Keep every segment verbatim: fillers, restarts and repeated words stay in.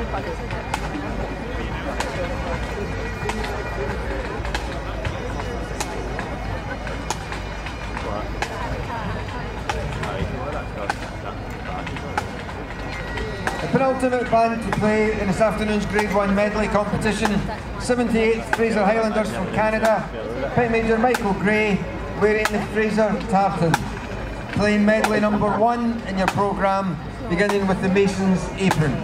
The penultimate band to play in this afternoon's Grade one medley competition, seventy-eighth Fraser Highlanders from Canada, Pit Major Michael Gray, wearing the Fraser tartan. Playing medley number one in your programme, beginning with the Mason's Apron.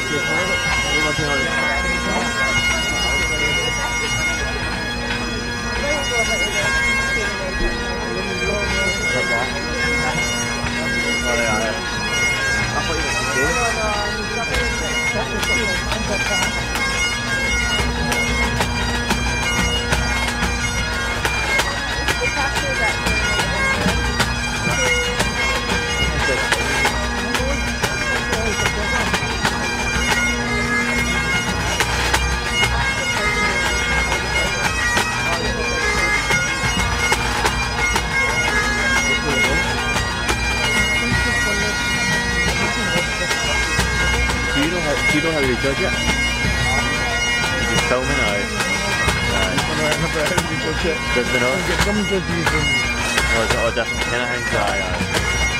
Do you know how they judge it? You're filming now. Right. How do you judge it? Does they know? Get some judges and... Oh, is it all different kind of things? Aye, aye.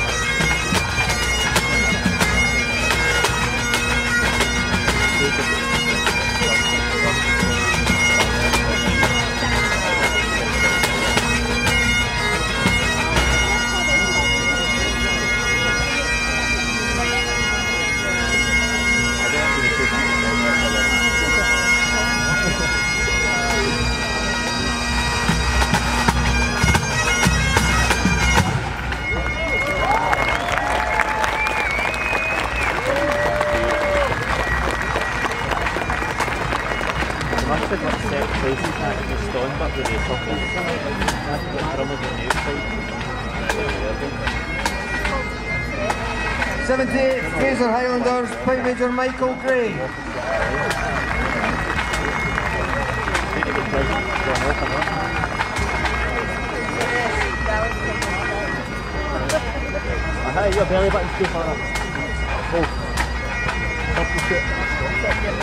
Must have got set places back in the stone, but with the top of that's got drummers on the outside. seventy-eighth Fraser Highlanders, Pipe Major Michael Gray. Hey, your belly button's too far up. Oh. Up the shit.